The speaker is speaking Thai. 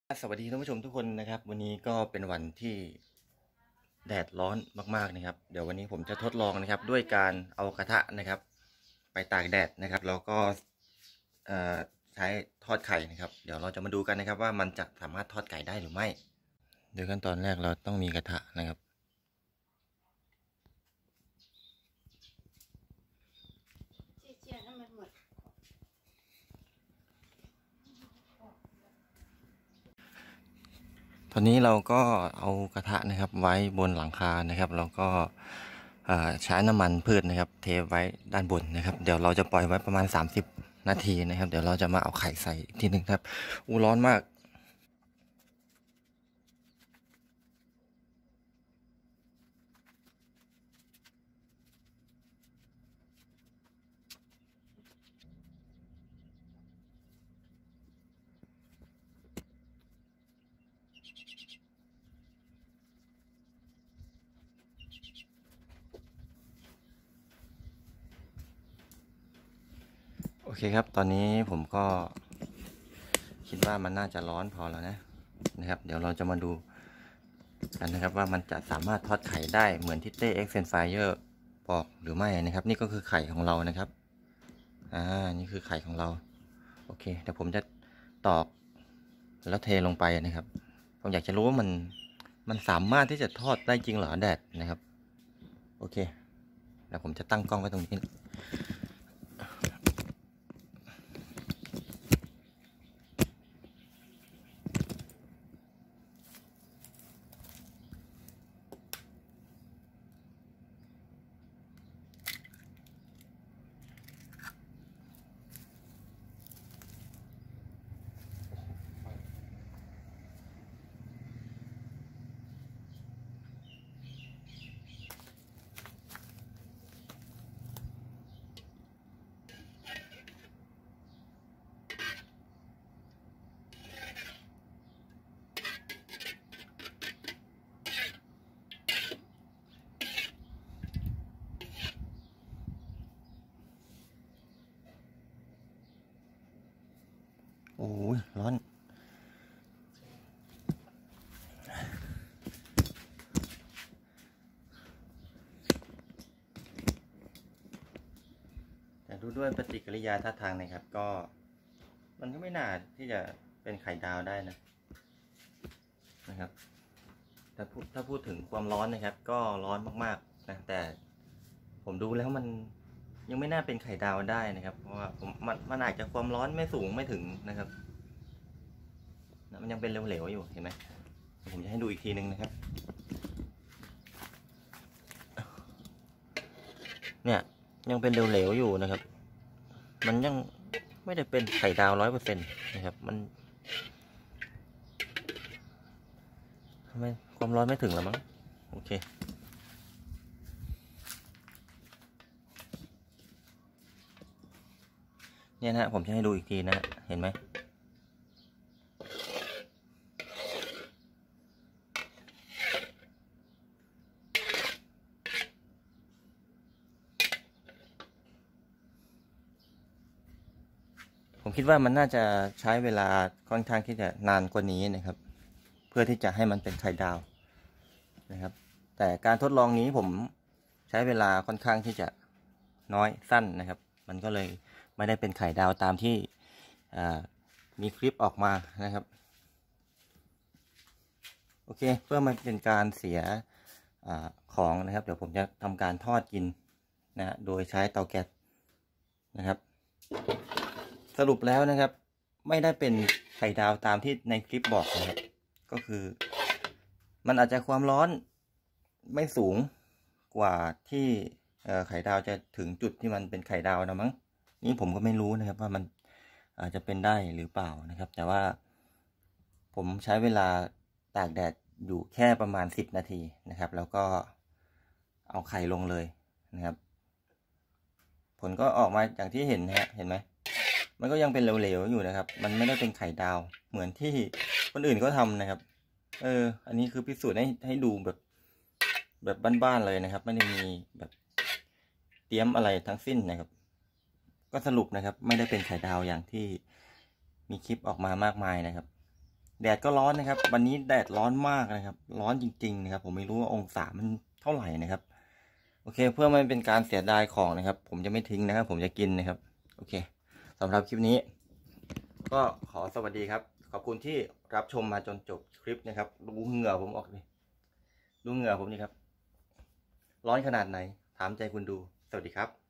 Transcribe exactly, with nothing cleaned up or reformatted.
สวัสดีท่านผู้ชมทุกคนนะครับวันนี้ก็เป็นวันที่แดดร้อนมากๆนะครับเดี๋ยววันนี้ผมจะทดลองนะครับด้วยการเอากระทะนะครับไปตากแดดนะครับแล้วก็ใช้ทอดไข่นะครับเดี๋ยวเราจะมาดูกันนะครับว่ามันจะสามารถทอดไก่ได้หรือไม่โดยขั้นตอนแรกเราต้องมีกระทะนะครับตอนนี้เราก็เอากระทะนะครับไว้บนหลังคานะครับแล้วก็ใช้น้ำมันพืชนะครับเทไว้ด้านบนนะครับเดี๋ยวเราจะปล่อยไว้ประมาณสามสิบนาทีนะครับเดี๋ยวเราจะมาเอาไข่ใส่อีกทีหนึ่งครับอู้ร้อนมากโอเคครับตอนนี้ผมก็คิดว่ามันน่าจะร้อนพอแล้วนะนะครับเดี๋ยวเราจะมาดูกันนะครับว่ามันจะสามารถทอดไข่ได้เหมือนที่เต้เอ็กเซนไฟเออร์บอกหรือไม่นะครับนี่ก็คือไข่ของเรานะครับอ่านี่คือไข่ของเราโอเคเดี๋ยวผมจะตอกแล้วเทลงไปนะครับผมอยากจะรู้ว่ามันมันสามารถที่จะทอดได้จริงเหรอแดดนะครับโอเคเดี๋ยวผมจะตั้งกล้องไว้ตรงนี้โอ้ยร้อนแต่ดูด้วยปฏิกิริยาท่าทางนะครับก็มันก็ไม่น่าที่จะเป็นไข่ดาวได้นะนะครับถ้าพูดถ้าพูดถึงความร้อนนะครับก็ร้อนมากๆนะแต่ผมดูแล้วมันยังไม่น่าเป็นไข่ดาวได้นะครับเพราะว่าผมมันมันอาจจะความร้อนไม่สูงไม่ถึงนะครับมันยังเป็นเหลวๆอยู่เห็นไหมผมจะให้ดูอีกทีนึงนะครับเนี่ยยังเป็นเหลวๆอยู่นะครับมันยังไม่ได้เป็นไข่ดาวร้อยเปอร์เซ็นต์นะครับมันทำไมความร้อนไม่ถึงแล้วมั้งโอเคเนี่ยนะผมจะให้ดูอีกทีนะเห็นไหมผมคิดว่ามันน่าจะใช้เวลาค่อนข้างที่จะนานกว่านี้นะครับเพื่อที่จะให้มันเป็นไข่ดาวนะครับแต่การทดลองนี้ผมใช้เวลาค่อนข้างที่จะน้อยสั้นนะครับมันก็เลยไม่ได้เป็นไข่ดาวตามที่มีคลิปออกมานะครับโอเคเพื่อมันเป็นการเสียอของนะครับเดี๋ยวผมจะทำการทอดกินนะโดยใช้เตาแก๊สนะครับสรุปแล้วนะครับไม่ได้เป็นไข่ดาวตามที่ในคลิปบอกนะครับก็คือมันอาจจะความร้อนไม่สูงกว่าที่ไข่ดาวจะถึงจุดที่มันเป็นไข่ดาวนะมั้งนี่ผมก็ไม่รู้นะครับว่ามันอาจจะเป็นได้หรือเปล่านะครับแต่ว่าผมใช้เวลาตากแดดอยู่แค่ประมาณสิบนาทีนะครับแล้วก็เอาไข่ลงเลยนะครับผลก็ออกมาอย่างที่เห็นนะฮะเห็นไหมมันก็ยังเป็นเหลวๆอยู่นะครับมันไม่ได้เป็นไข่ดาวเหมือนที่คนอื่นก็ทำนะครับเอออันนี้คือพิสูจน์ให้ให้ดูแบบแบบบ้านๆเลยนะครับไม่ได้มีแบบเตรียมอะไรทั้งสิ้นนะครับก็สรุปนะครับไม่ได้เป็นไข่ดาวอย่างที่มีคลิปออกมามากมายนะครับแดดก็ร้อนนะครับวันนี้แดดร้อนมากนะครับ ร้อนจริงๆนะครับผมไม่รู้ว่าองศามันเท่าไหร่นะครับโอเคเพื่อไม่เป็นการเสียดายของนะครับ ผมจะไม่ทิ้งนะครับ ผมจะกินนะครับโอเคสำหรับคลิปนี้ก็ขอสวัสดีครับขอบคุณที่รับชมมาจนจบคลิปนะครับดูเหงื่อผมออกดิดูเหงื่อผมนี่ครับร้อนขนาดไหนถามใจคุณดูสวัสดีครับ